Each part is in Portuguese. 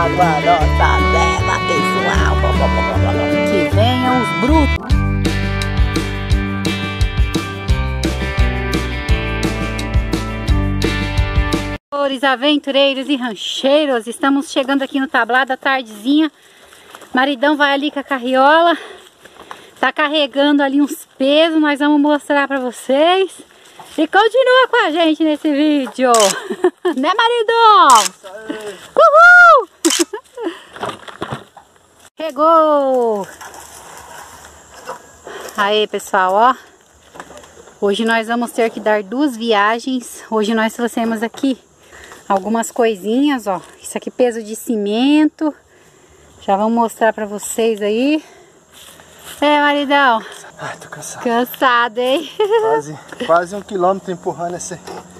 começando a nossa leva, pessoal. Que venham os brutos. Aventureiros e rancheiros, estamos chegando aqui no tablado à tardezinha. Maridão vai ali com a carriola, tá carregando ali uns pesos, nós vamos mostrar pra vocês. E continua com a gente nesse vídeo. Né, maridão? Uhul! Chegou! Aí, pessoal, ó. Hoje nós vamos ter que dar 2 viagens. Hoje nós trouxemos aqui algumas coisinhas, ó. Isso aqui peso de cimento. Já vamos mostrar pra vocês aí. É, maridão? Ai, tô cansado. Cansado, hein? Quase 1 quilômetro empurrando essa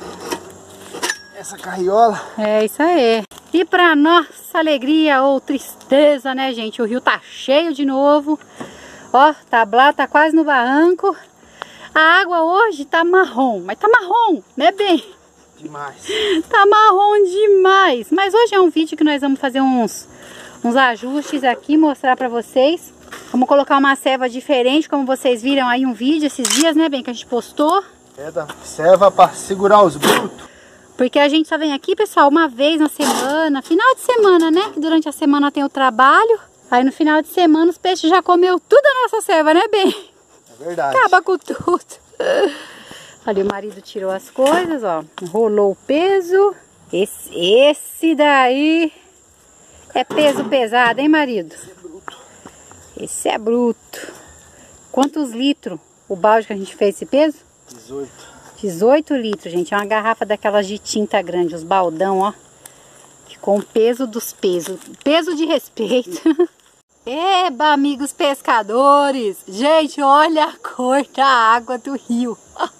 carriola. É isso aí. E pra nossa alegria ou tristeza, né, gente? O rio tá cheio de novo. Ó, tablado tá quase no barranco. A água hoje tá marrom, mas tá marrom, né, bem? Demais. Tá marrom demais. Mas hoje é um vídeo que nós vamos fazer uns ajustes aqui, mostrar pra vocês. Vamos colocar uma ceva diferente, como vocês viram aí um vídeo esses dias, né, bem, que a gente postou. É da ceva pra segurar os brutos. Porque a gente só vem aqui, pessoal, uma vez na semana, final de semana, né? Que durante a semana tem o trabalho. Aí no final de semana os peixes já comeu tudo a nossa ceva, né, bem? É verdade. Acaba com tudo. Ali o marido tirou as coisas, ó. Rolou o peso. Esse daí é peso pesado, hein, marido? Esse é bruto. Esse é bruto. Quantos litros o balde que a gente fez esse peso? 18. 18 litros, gente. É uma garrafa daquelas de tinta grande, os baldão, ó. Com o peso dos pesos. Peso de respeito. Eba, amigos pescadores. Gente, olha a cor da água do rio.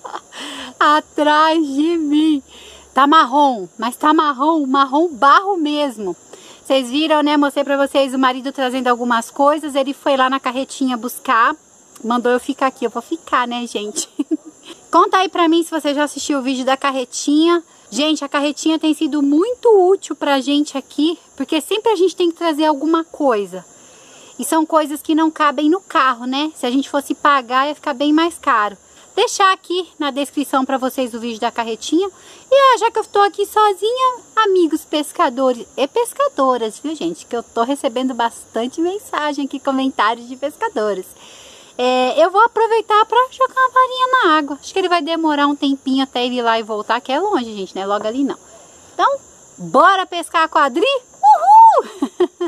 Atrás de mim. Tá marrom, mas tá marrom barro mesmo. Vocês viram, né? Mostrei pra vocês o marido trazendo algumas coisas. Ele foi lá na carretinha buscar. Mandou eu ficar aqui. Eu vou ficar, né, gente? Conta aí pra mim se você já assistiu o vídeo da carretinha. Gente, a carretinha tem sido muito útil pra gente aqui, porque sempre a gente tem que trazer alguma coisa. E são coisas que não cabem no carro, né? Se a gente fosse pagar, ia ficar bem mais caro. Deixar aqui na descrição pra vocês o vídeo da carretinha. E já que eu tô aqui sozinha, amigos pescadores e pescadoras, viu, gente? Que eu tô recebendo bastante mensagem aqui, comentários de pescadores. Eu vou aproveitar pra jogar uma varinha na água. Acho que ele vai demorar um tempinho até ele ir lá e voltar, que é longe, gente, né? Logo ali não. Então, bora pescar a quadri? Uhul!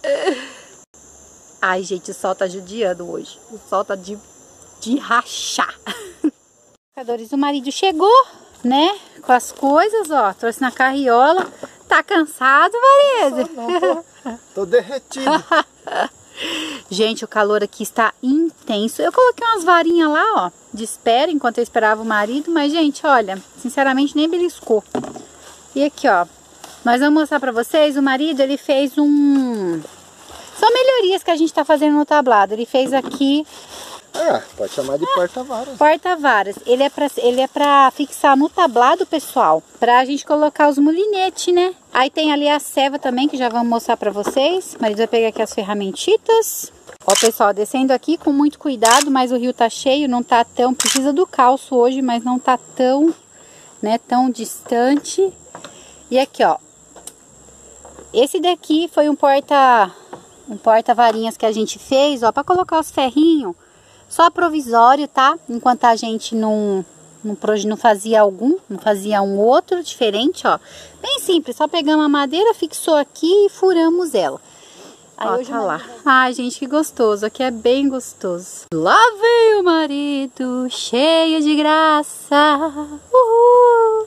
Ai, gente, o sol tá judiando hoje. O sol tá de rachar. Pescadores, o marido chegou, né? Com as coisas, ó. Trouxe na carriola. Tá cansado, marido? Não, tô derretido. Gente, o calor aqui está intenso. Eu coloquei umas varinhas lá, ó, de espera, enquanto eu esperava o marido. Mas, gente, olha, sinceramente, nem beliscou. E aqui, ó, nós vamos mostrar pra vocês. O marido, ele fez São melhorias que a gente tá fazendo no tablado. Ele fez aqui... pode chamar de porta-varas. Porta-varas. Ele é pra fixar no tablado, pessoal, pra gente colocar os mulinetes, né? Aí tem ali a ceva também, que já vamos mostrar pra vocês. O marido vai pegar aqui as ferramentitas. Ó, pessoal, descendo aqui com muito cuidado, mas o rio tá cheio, não tá tão... Precisa do calço hoje, mas não tá tão, né, tão distante. E aqui, ó. Esse daqui foi um porta-varinhas que a gente fez, ó, pra colocar os ferrinhos. Só provisório, tá? Enquanto a gente não fazia não fazia um outro diferente, ó. Bem simples, só pegamos a madeira, fixou aqui e furamos ela. Aí ó, hoje tá lá. Ai, gente, que gostoso. Aqui é bem gostoso. Lá vem o marido, cheio de graça. Uhul!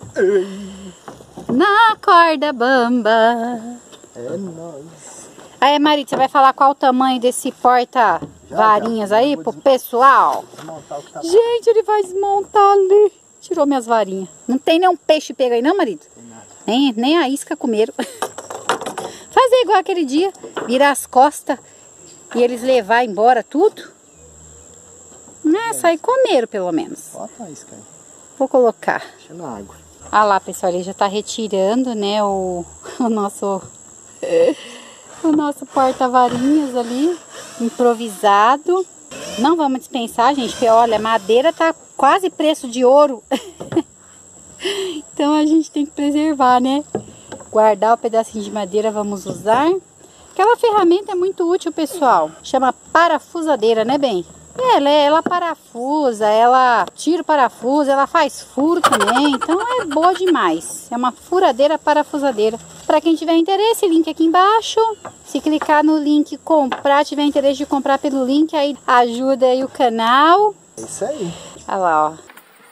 Na corda bamba. É nóis. Aí, marido, você vai falar qual o tamanho desse porta-varinhas aí pro pessoal? Gente, ele vai desmontar ali. Tirou minhas varinhas. Não tem nenhum peixe pego aí não, marido? Tem nada. Nem a isca comeram. Fazer igual aquele dia, virar as costas e eles levar embora tudo. Né, sair comeram pelo menos. Bota a isca aí. Vou colocar. Deixa na água. Ah lá, pessoal, ele já tá retirando, né, o nosso... O nosso porta-varinhas ali, improvisado. Não vamos dispensar, gente, porque olha, a madeira tá quase preço de ouro. Então a gente tem que preservar, né? Guardar o pedacinho de madeira, vamos usar. Aquela ferramenta é muito útil, pessoal. Chama parafusadeira, né, bem? Ela parafusa, ela tira o parafuso, ela faz furo também. Então é boa demais. É uma furadeira parafusadeira. Para quem tiver interesse, link aqui embaixo. Se clicar no link comprar, tiver interesse de comprar pelo link, aí ajuda aí o canal. É isso aí. Olha lá, ó.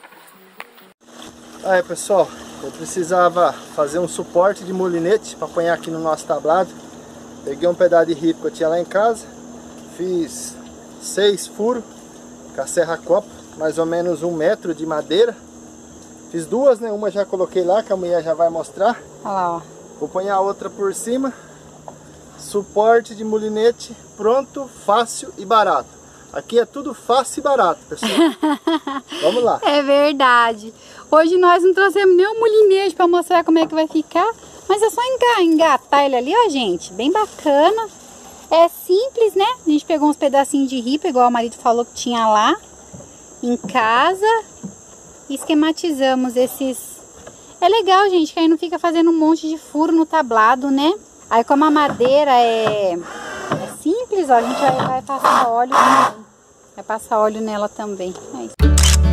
Aí, pessoal, eu precisava fazer um suporte de molinete para apanhar aqui no nosso tablado. Peguei um pedaço de ripa que eu tinha lá em casa, fiz 6 furos com a serra copa, mais ou menos 1 metro de madeira. Fiz 2, né? Uma já coloquei lá, que a mulher já vai mostrar. Olha lá, ó. Vou pôr a outra por cima. Suporte de molinete pronto, fácil e barato. Aqui é tudo fácil e barato, pessoal. Vamos lá. É verdade. Hoje nós não trouxemos nenhum molinete para mostrar como é que vai ficar. Mas é só engatar ele ali, ó, gente. Bem bacana. É simples, né? A gente pegou uns pedacinhos de ripa, igual o marido falou que tinha lá em casa. E esquematizamos esses. É legal, gente, que aí não fica fazendo um monte de furo no tablado, né? Aí como a madeira é simples, ó, a gente vai passar óleo também. Vai passar óleo nela também. É isso.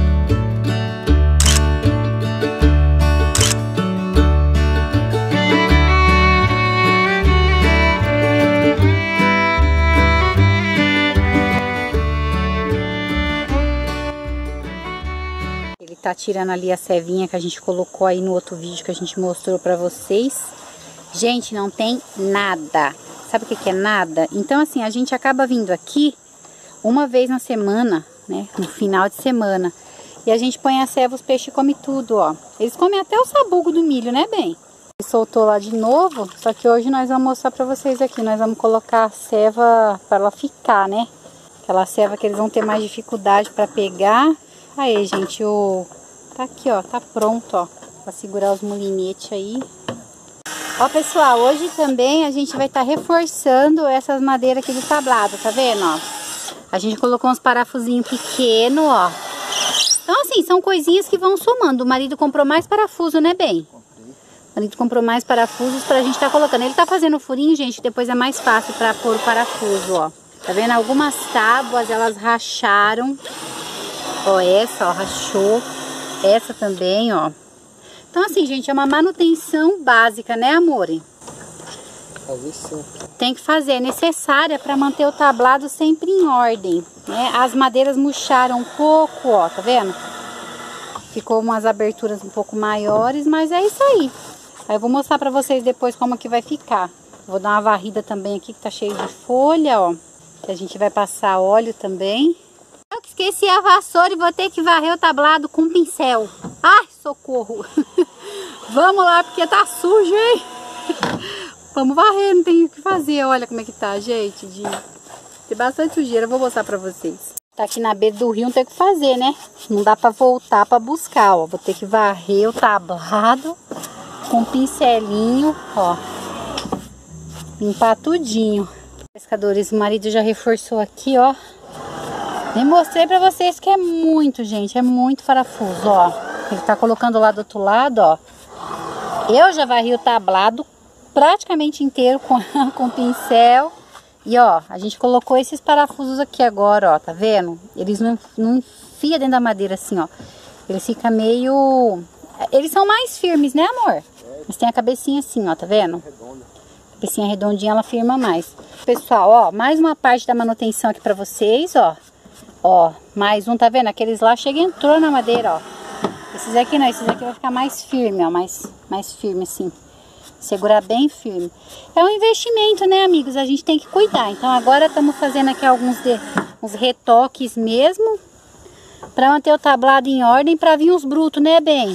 Ele tá tirando ali a cevinha que a gente colocou aí no outro vídeo que a gente mostrou pra vocês. Gente, não tem nada. Sabe o que é nada? Então assim, a gente acaba vindo aqui uma vez na semana, né? No final de semana. E a gente põe a ceva, os peixes comem tudo, ó. Eles comem até o sabugo do milho, né, bem? Ele soltou lá de novo, só que hoje nós vamos mostrar pra vocês aqui. Nós vamos colocar a ceva pra ela ficar, né? Aquela ceva que eles vão ter mais dificuldade pra pegar. Aí, gente, tá aqui, ó. Tá pronto, ó. Pra segurar os molinetes aí. Ó, pessoal, hoje também a gente vai estar reforçando essas madeiras aqui do tablado, tá vendo, ó? A gente colocou uns parafusinhos pequenos, ó. Então, assim, são coisinhas que vão somando. O marido comprou mais parafuso, né, bem? Comprei. O marido comprou mais parafusos pra gente tá colocando. Ele tá fazendo furinho, gente, depois é mais fácil pra pôr o parafuso, ó. Tá vendo? Algumas tábuas, elas racharam. Ó, essa, ó, rachou. Essa também, ó. Então, assim, gente, é uma manutenção básica, né, amore? Fazer sim. Tem que fazer, é necessária para manter o tablado sempre em ordem, né? As madeiras murcharam um pouco, ó, tá vendo? Ficou umas aberturas um pouco maiores, mas é isso aí. Aí eu vou mostrar para vocês depois como que vai ficar. Vou dar uma varrida também aqui que tá cheio de folha, ó. Que a gente vai passar óleo também. Eu que esqueci a vassoura e vou ter que varrer o tablado com um pincel. Ai, socorro. Vamos lá, porque tá sujo, hein? Vamos varrer, não tem o que fazer. Olha como é que tá, gente. Tem bastante sujeira, vou mostrar pra vocês. Tá aqui na beira do rio, não tem o que fazer, né? Não dá pra voltar pra buscar, ó. Vou ter que varrer o tablado com um pincelinho, ó. Limpar tudinho. Pescadores, o marido já reforçou aqui, ó. E mostrei pra vocês que é muito, gente, é muito parafuso, ó. Ele tá colocando lá do outro lado, ó. Eu já varri o tablado praticamente inteiro com pincel. E, ó, a gente colocou esses parafusos aqui agora, ó, tá vendo? Eles não enfiam dentro da madeira assim, ó. Eles ficam meio... Eles são mais firmes, né, amor? Eles têm a cabecinha assim, ó, tá vendo? A cabecinha redondinha, ela firma mais. Pessoal, ó, mais uma parte da manutenção aqui pra vocês, ó. Ó, mais um, tá vendo? Aqueles lá chega e entrou na madeira, ó. Esses aqui não, esses aqui vai ficar mais firme, ó. Mais firme, assim. Segurar bem firme. É um investimento, né, amigos? A gente tem que cuidar. Então agora estamos fazendo aqui uns retoques mesmo. Pra manter o tablado em ordem, pra vir uns brutos, né, bem?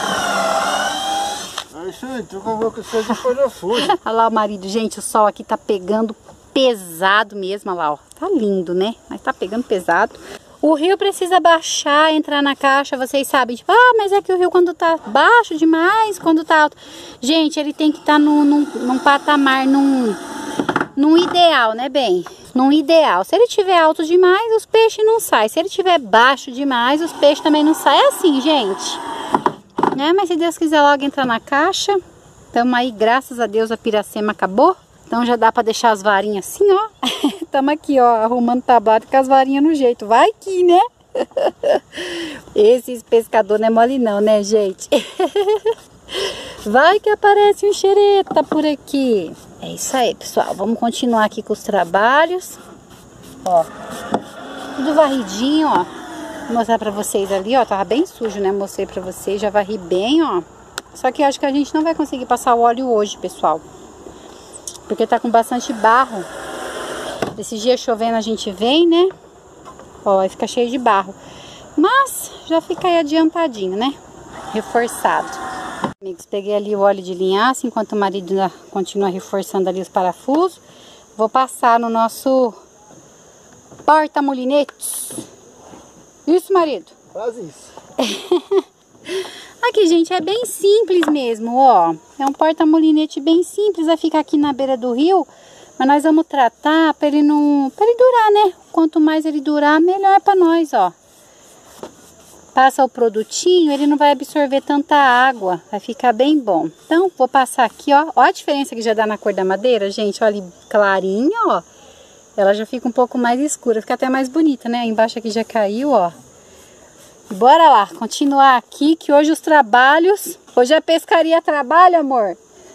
É isso aí, tu convocou que seja parafuso. Olha lá o marido. Gente, o sol aqui tá pegando pesado mesmo, olha lá, ó. Tá lindo, né? Mas tá pegando pesado. O rio precisa baixar, entrar na caixa, vocês sabem. Tipo, ah, mas é que o rio quando tá baixo demais, quando tá alto. Gente, ele tem que estar num patamar, num num ideal, né, bem? Num ideal. Se ele tiver alto demais, os peixes não saem. Se ele tiver baixo demais, os peixes também não saem. É assim, gente. Né? Mas se Deus quiser logo entrar na caixa. Tamo aí, graças a Deus, a piracema acabou. Então já dá pra deixar as varinhas assim, ó. Tamo aqui, ó, arrumando tablado com as varinhas no jeito. Vai que, né? Esses pescadores não é mole não, né, gente? Vai que aparece um xereta por aqui. É isso aí, pessoal. Vamos continuar aqui com os trabalhos. Ó, tudo varridinho, ó. Vou mostrar pra vocês ali, ó. Tava bem sujo, né? Mostrei pra vocês, já varri bem, ó. Só que eu acho que a gente não vai conseguir passar o óleo hoje, pessoal. Porque tá com bastante barro. Esses dias chovendo a gente vem, né? Ó, aí fica cheio de barro. Mas já fica aí adiantadinho, né? Reforçado. Amigos, peguei ali o óleo de linhaça, enquanto o marido continua reforçando ali os parafusos. Vou passar no nosso porta-molinetes. Isso, marido? Quase isso. Aqui, gente, é bem simples mesmo, ó. É um porta-molinete bem simples, vai ficar aqui na beira do rio. Mas nós vamos tratar para ele não... para ele durar, né? Quanto mais ele durar, melhor para nós, ó. Passa o produtinho, ele não vai absorver tanta água. Vai ficar bem bom. Então, vou passar aqui, ó. Ó a diferença que já dá na cor da madeira, gente. Olha, clarinha, ó. Ela já fica um pouco mais escura. Fica até mais bonita, né? Embaixo aqui já caiu, ó. Bora lá, continuar aqui, que hoje os trabalhos... Hoje a pescaria trabalha, amor.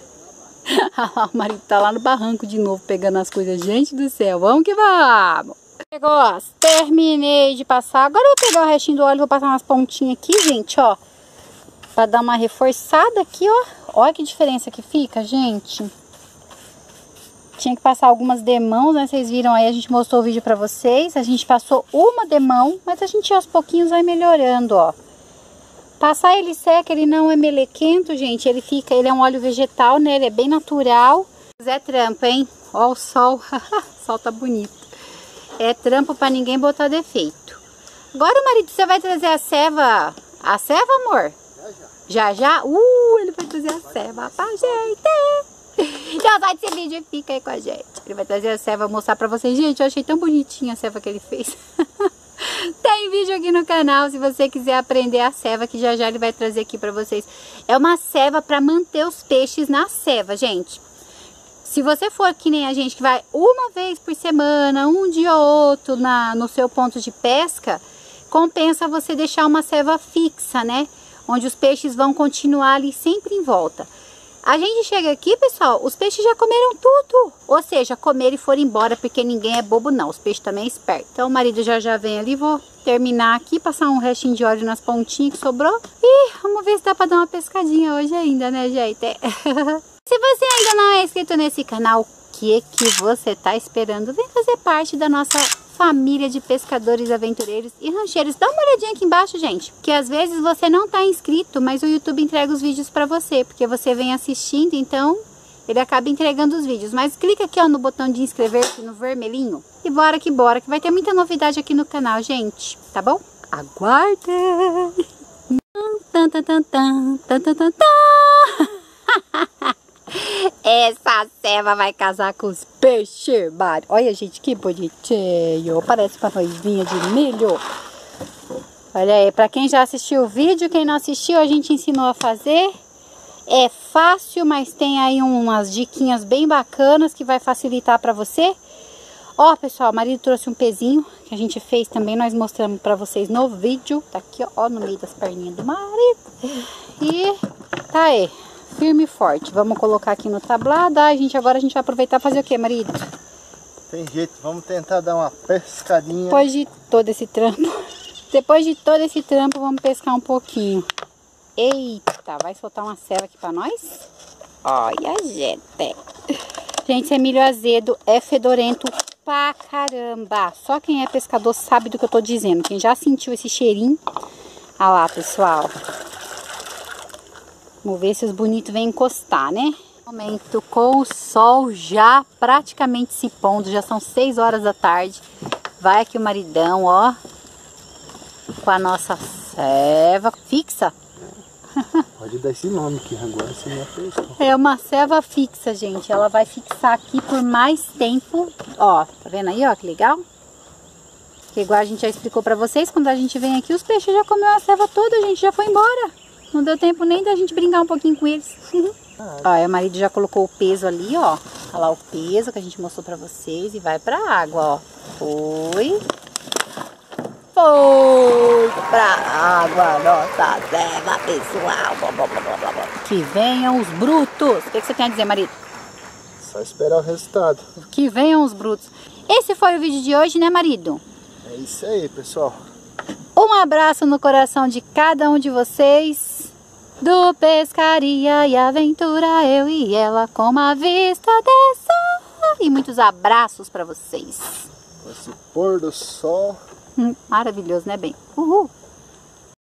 O marido tá lá no barranco de novo, pegando as coisas. Gente do céu, vamos que vamos. Negócio, terminei de passar. Agora eu vou pegar o restinho do óleo e vou passar umas pontinhas aqui, gente, ó. Pra dar uma reforçada aqui, ó. Olha que diferença que fica, gente. Tinha que passar algumas demãos, né? Vocês viram aí, a gente mostrou o vídeo pra vocês. A gente passou uma demão, mas a gente aos pouquinhos vai melhorando, ó. Passar ele seca, ele não é melequento, gente. Ele é um óleo vegetal, né? Ele é bem natural. É trampo, hein? Ó o sol. O sol tá bonito. É trampo pra ninguém botar defeito. Agora, marido, você vai trazer a ceva. A ceva, amor? Já. Já? Ele vai trazer a ceva pra gente. Não sai desse vídeo e fica aí com a gente. Ele vai trazer a ceva, mostrar pra vocês. Gente, eu achei tão bonitinha a ceva que ele fez. Tem vídeo aqui no canal, se você quiser aprender a ceva, que já ele vai trazer aqui pra vocês. É uma ceva pra manter os peixes na ceva, gente. Se você for que nem a gente, que vai uma vez por semana, um dia ou outro no seu ponto de pesca, compensa você deixar uma ceva fixa, né? Onde os peixes vão continuar ali sempre em volta. A gente chega aqui, pessoal, os peixes já comeram tudo. Ou seja, comeram e foram embora, porque ninguém é bobo não. Os peixes também é esperto. Então o marido já vem ali, vou terminar aqui, passar um restinho de óleo nas pontinhas que sobrou. E vamos ver se dá pra dar uma pescadinha hoje ainda, né, gente? Se você ainda não é inscrito nesse canal, o que você tá esperando? Vem fazer parte da nossa família de pescadores, aventureiros e rancheiros. Dá uma olhadinha aqui embaixo, gente, que às vezes você não tá inscrito, mas o YouTube entrega os vídeos pra você, porque você vem assistindo, então ele acaba entregando os vídeos. Mas clica aqui, ó, no botão de inscrever-se, no vermelhinho, e bora, que vai ter muita novidade aqui no canal, gente, tá bom? Aguarda! Essa ceva vai casar com os peixes, Mário. Olha, gente, que bonitinho. Parece uma noivinha de milho. Olha aí, pra quem já assistiu o vídeo, quem não assistiu, a gente ensinou a fazer. É fácil, mas tem aí umas diquinhas bem bacanas que vai facilitar pra você. Ó, pessoal, o marido trouxe um pezinho que a gente fez também. Nós mostramos pra vocês no vídeo. Tá aqui, ó, no meio das perninhas do marido. E tá aí. Firme e forte. Vamos colocar aqui no tablado. Agora a gente vai aproveitar e fazer o que, marido? Tem jeito, vamos tentar dar uma pescadinha. Depois de todo esse trampo, vamos pescar um pouquinho. Eita, vai soltar uma ceva aqui pra nós? Olha, gente. Gente, esse milho azedo é fedorento pra caramba. Só quem é pescador sabe do que eu tô dizendo. Quem já sentiu esse cheirinho. Olha lá, pessoal. Vamos ver se os bonitos vêm encostar, né? Momento com o sol já praticamente se pondo. Já são 6 horas da tarde. Vai aqui o maridão, ó. Com a nossa ceva fixa. Pode dar esse nome que agora você me apertou. É uma ceva fixa, gente. Ela vai fixar aqui por mais tempo. Ó, tá vendo aí, ó, que legal? Que igual a gente já explicou pra vocês, quando a gente vem aqui, os peixes já comeu a ceva toda, a gente já foi embora. Não deu tempo nem da gente brincar um pouquinho com eles. Ó, aí o marido já colocou o peso ali, ó. Olha lá o peso que a gente mostrou pra vocês e vai pra água, ó. Foi pra água, nossa ceva, pessoal. Blá, blá, blá, blá, blá. Que venham os brutos. O que você tem a dizer, marido? Só esperar o resultado. Que venham os brutos. Esse foi o vídeo de hoje, né, marido? É isso aí, pessoal. Um abraço no coração de cada um de vocês. Do Pescaria e Aventura, eu e ela, com uma vista dessa. E muitos abraços pra vocês. Esse pôr do sol. Maravilhoso, né, bem? Uhul!